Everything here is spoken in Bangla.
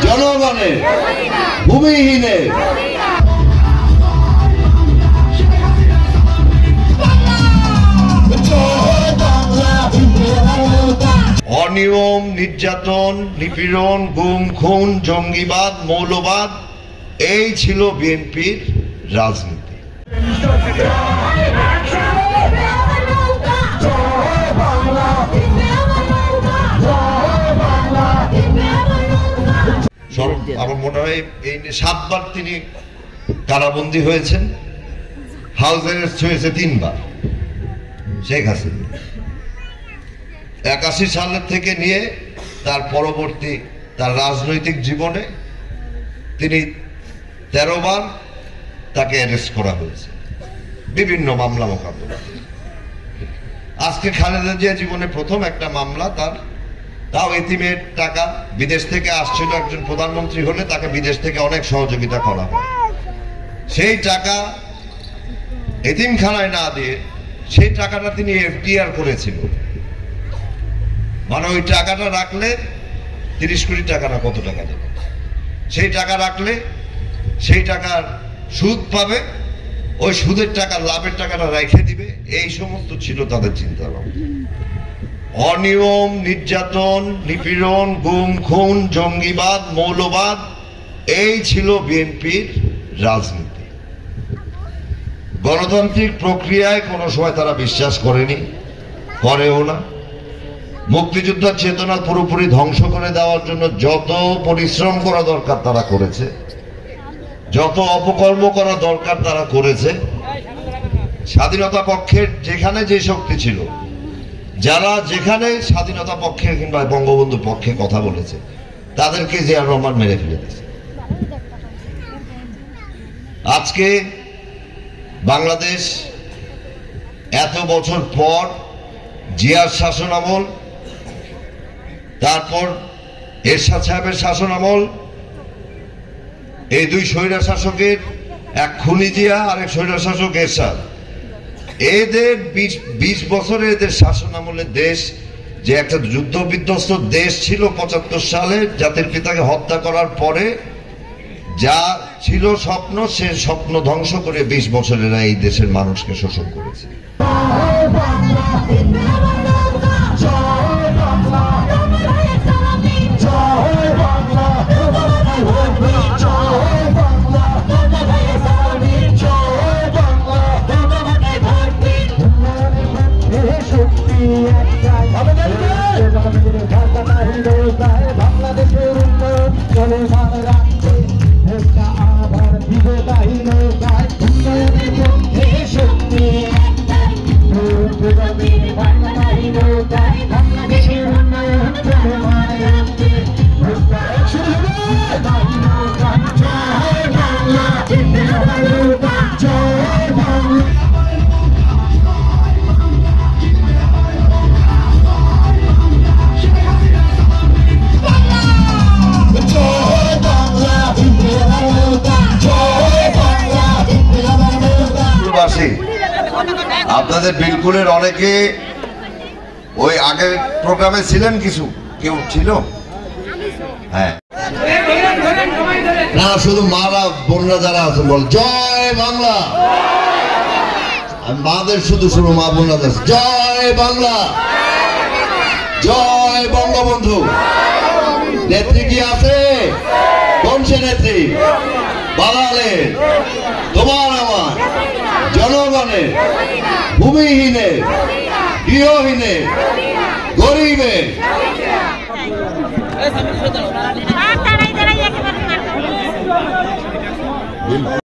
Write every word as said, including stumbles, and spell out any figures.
জনগণের, ভূমিহীনের। অনিয়ম, নির্যাতন, নিপীড়ন, গুম খুন, জঙ্গিবাদ, মৌলবাদ, এই ছিল বিএনপির রাজনীতি। আমার মনে হয় এই সাতবার তিনি কারাবন্দী হয়েছেন, হাউস অ্যারেস্ট হয়েছে তিনবার শেখ হাসিনা। একাশি সালের থেকে নিয়ে তার পরবর্তী তার রাজনৈতিক জীবনে তিনি তেরো বার তাকে অ্যারেস্ট করা হয়েছে বিভিন্ন মামলা মোকদ্দমা। আজকে খালেদা জিয়া জীবনে প্রথম একটা মামলা তার, তাও এতিমের টাকা বিদেশ থেকে আসছিল। একজন প্রধানমন্ত্রী হলে তাকে বিদেশ থেকে অনেক সহযোগিতা করা হয়, সেই টাকা এতিমখানায় না দিয়ে সেই টাকাটা তিনি এফডিআর করেছিল। মানে ওই টাকাটা রাখলে তিরিশ কোটি টাকা না কত টাকা দেবে, সেই টাকা রাখলে সেই টাকার সুদ পাবে, ওই সুদের টাকা লাভের টাকাটা রেখে দিবে, এই সমস্ত ছিল তাদের চিন্তা ভাবনা। অনিয়ম, নির্যাতন, নিপীড়ন, গুম খুন, জঙ্গিবাদ, মৌলবাদ, এই ছিল বিএনপির রাজনীতি। গণতান্ত্রিক প্রক্রিয়ায় কোনো সময় তারা বিশ্বাস করেনি, করেও না। মুক্তিযোদ্ধার চেতনা পুরোপুরি ধ্বংস করে দেওয়ার জন্য যত পরিশ্রম করা দরকার তারা করেছে, যত অপকর্ম করা দরকার তারা করেছে। স্বাধীনতা পক্ষের যেখানে যে শক্তি ছিল, যারা যেখানে স্বাধীনতা পক্ষে কিংবা বঙ্গবন্ধুর পক্ষে কথা বলেছে, তাদেরকে জিয়াউর রহমান মেরে ফেলে দিয়েছে। আজকে বাংলাদেশ এত বছর পর জিয়ার শাসন আমল, তারপর এরশাদ সাহেবের শাসন আমল, এই দুই স্বৈরা শাসকের, এক খুনি জিয়া আর এক স্বৈরা শাসক এরশাদ, এদের বিশ বছরে এদের শাসন আমলের দেশ যে একটা যুদ্ধ বিধ্বস্ত দেশ ছিল পঁচাত্তর সালে জাতির পিতাকে হত্যা করার পরে, যা ছিল স্বপ্ন, সে স্বপ্ন ধ্বংস করে বিশ বছরেরা এই দেশের মানুষকে শোষণ করেছে। আপনাদের বিলকুলের অনেকে ওই আগের প্রোগ্রামে ছিলেন, কিছু কেউ ছিল, হ্যাঁ না, শুধু মারা বোনরা যারা আছেন বল জয় বাংলা। মাদের শুধু শুধু মা বোনরা আছে জয় বাংলা, জয় বঙ্গবন্ধু। নেত্রী কি আছে? কোন সে নেত্রী? বাঙালের, তোমার আমার, জনগণের, ভূমিহীনের, গৃহহীনের, গরিবের।